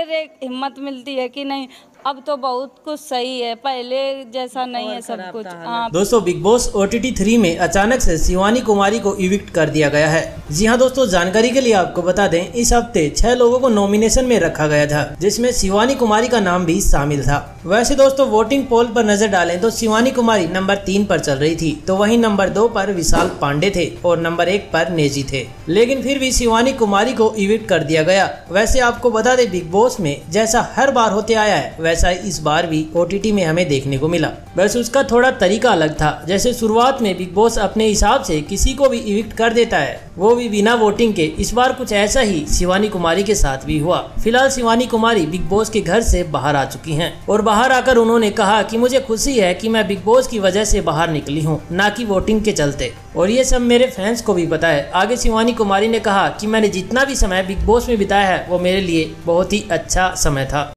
फिर एक हिम्मत मिलती है कि नहीं अब तो बहुत कुछ सही है, पहले जैसा नहीं है सब कुछ। दोस्तों बिग बॉस OTT 3 में अचानक से शिवानी कुमारी को इविक्ट कर दिया गया है। जी हां दोस्तों, जानकारी के लिए आपको बता दें, इस हफ्ते 6 लोगों को नॉमिनेशन में रखा गया था, जिसमें शिवानी कुमारी का नाम भी शामिल था। वैसे दोस्तों वोटिंग पोल पर नजर डालें तो शिवानी कुमारी नंबर 3 पर चल रही थी, तो वहीं नंबर 2 पर विशाल पांडे थे और नंबर 1 पर नेजी थे, लेकिन फिर भी शिवानी कुमारी को इविक्ट कर दिया गया। वैसे आपको बता दें, बिग बॉस में जैसा हर बार होते आया है वैसा इस बार भी OTT में हमें देखने को मिला। बस उसका थोड़ा तरीका अलग था। जैसे शुरुआत में बिग बॉस अपने हिसाब से किसी को भी इविक्ट कर देता है, वो भी बिना वोटिंग के, इस बार कुछ ऐसा ही शिवानी कुमारी के साथ भी हुआ। फिलहाल शिवानी कुमारी बिग बॉस के घर से बाहर आ चुकी हैं और बाहर आकर उन्होंने कहा कि मुझे खुशी है कि मैं बिग बॉस की वजह से बाहर निकली हूँ, ना कि वोटिंग के चलते, और ये सब मेरे फैंस को भी पता है। आगे शिवानी कुमारी ने कहा कि मैंने जितना भी समय बिग बॉस में बिताया है वो मेरे लिए बहुत ही अच्छा समय था।